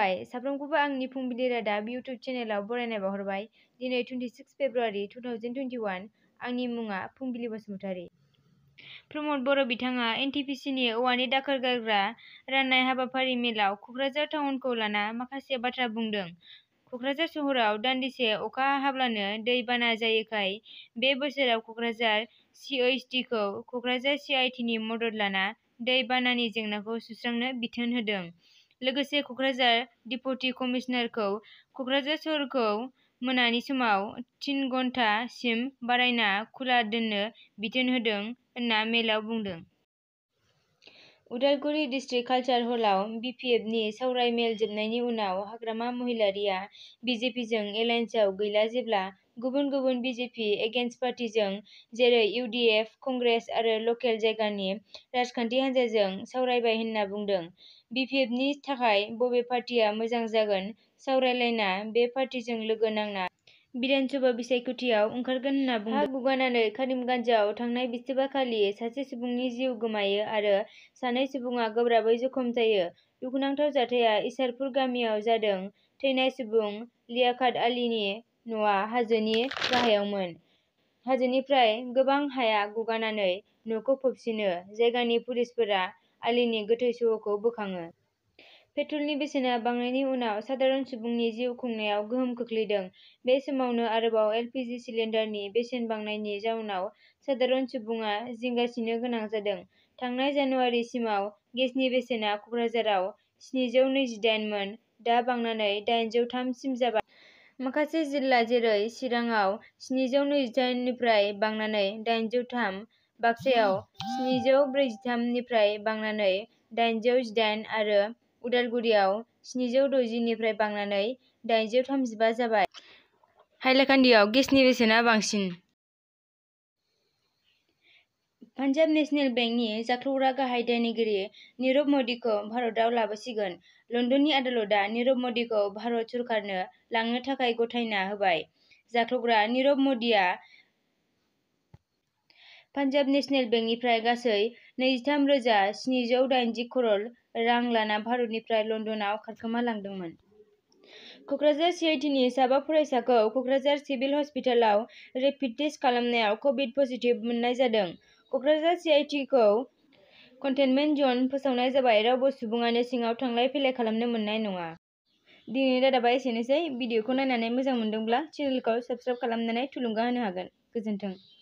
खुलुमबाय साफ्रोमखौबो आंनि फुंबिलि रादाब इउटिउब चेनेलाव बरायनाय बावहरबाय। दिनै 26 फेब्रुआरि 2021 आंनि मुङा फुंबिलि बसुमतारी। प्रमद बर' बिथाङा एनटिपिसिनि औवानि दाखोर गारग्रा राननाय हाबाफारि मेलाव कक्राझार टाउनखौ लाना माखासे बाथ्रा बुंदों। कक्राझार सहराव दान्दिसे अखा हाब्लानो दै बाना जायोखाय बे बोसोराव कक्राझार सिओइसटिखौ कक्राझार सिआइटिनि मदद लाना दै बानानि जेंनाखौ सुस्रांनो बिथोन होदों। लोगोसे कक्राझार डिप्युटी कमिशनारखौ कक्राझार सहरखौ मोनानि समाव 3 घन्टा सिम बारायना खुला दोननो बिथोन होदों होनना मेलाव बुंदों। उदालगुरि डिस्ट्रिक्ट कालचार हलाव बिपिएफनि सावराय मेल जोबनायनि उनाव हाग्रामा महिलारिया बिजेपिजों एलायन्सआव गैला जेब्ला गुबुन गुबुन बिजेपि एगेन्स्ट पार्टिजों जेरै इउडिएफ, कंग्रेस आरो लकेल जायगानि राजखान्थि हान्जाजों सावरायबाय होनना बुंदों। बिपिएफनि थाखाय बबे पार्टिया मोजां जागोन सावरायलायना बे पार्टिजों लोगो नांना बिधान सभा बिसायख'थियाव ओंखारगोन होनना बुंदों। हा गुगानानै करिमगन्जआव थांनाय बिस्तिबारखालि सासे सुबुंनि जिउ गोमायो आरो सानै सुबुङा गोब्राबै जखम जायो। दुखुनांथाव जाथाया इसारपुर गामियाव जादों। थैनाय सुबुं लियाकात आलीनि न'आ हाजोनि गाहायावमोन। हाजोनिफ्राय गोबां हाया गुगानानै न'खौ फबसिनो। जायगानि पुलिसफोरा आलीनि गोथै सह'खौ बोखाङो। पेट्रलनि बेसेना बांनायनि उनाव सादारन सुबुंनि जिउ खुंनायाव गोहोम खोख्लैदों। बे समावनो आरोबाव एलपिजि सिलिन्डारनि बेसेन बांनायनि जाउनाव सादारन सुबुङा जिंगासिनो गोनां जादों। थांनाय जानुवारिसिमाव गेसनि बेसेना कक्राझाराव 728 मोन, दा बांनानै 803 सिम जाबाय। माखासे जिल्ला जेरै चिराङाव 728 निफ्राय बांनानै 803, बाक्सायाव 743 निफ्राय बांनानै 818 आरो उदालगुरियाव 760 निफ्राय बांनानै 835 जाबाय। हाइलाकान्दियाव गेसनि बेसेना बांसिन। पान्जाब नेसनेल बेंकनि जाख्लग्रा गाहाय दायनिगिरि नीरव मदिखौ भारतआव लाबोसिगोन। लन्दननि आदालतआ नीरव मदिखौ भारत सरकारनो लांनो थाखाय गथायना होबाय। जाख्लग्रा नीरव मदिआ पान्जाब नेसनेल बेंकनिफ्राय गासै 23,780 करोड़ रां लाना भारतनिफ्राय लन्दनाव खारखोमा लांदोंमोन। कक्राझार सिआइटिनि साबा फरायसाखौ कक्राझार सिभिल हस्पिटालाव रेपिड टेस्ट खालामनायाव कभिड पजिटिभ मोननाय जादों। कक्राझार सिआइटिखौ कन्टेनमेन्ट जन फोसावनाय जाबाय। रावबो सुबुङानो सिङाव थांलाय फैलाय खालामनो मोननाय नङा। दिनैनि रादाबा एसेनोसै। भिडिअखौ नायनानै मोजां मोनदोंब्ला चेनेलखौ साबस्क्राइब खालामनानै थुलुंगा होनो हागोन। गोजोन्थों।